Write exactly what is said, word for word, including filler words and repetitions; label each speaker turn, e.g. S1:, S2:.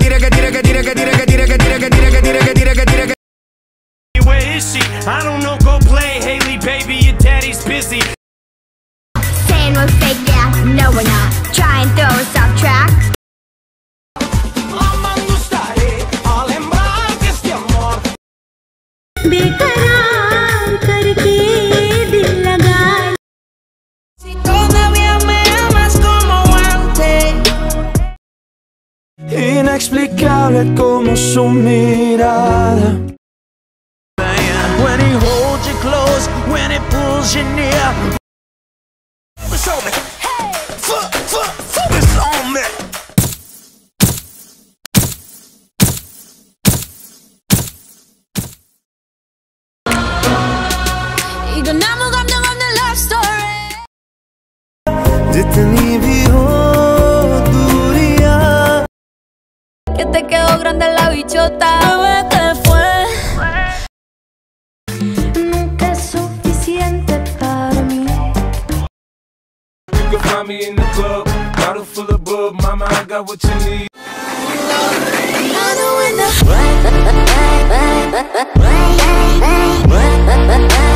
S1: tire, que tire, que tire, que tire, que tire, que tire, que tire, que tire, que tire, que tire, que
S2: Where is she? I don't know, go play, Haley, baby, your daddy's busy.
S3: Saying we're fake, yeah, no we're not. Try and throw us off track. बेकरार करके दिल लगा Si todavía me amas como antes
S4: Inexplicable como su mirada. When he holds you close, when he pulls you near. It's on me. Hey. Fuck, fuck, fuck. It's on me. जितनी भी हो दूरियां
S3: Que te quedó grande la bichota. Bebé, ¿qué fue? Nunca es suficiente para mí.
S5: You can find me in the club, bottle full of bub, mama, I got what you need.
S3: Another window.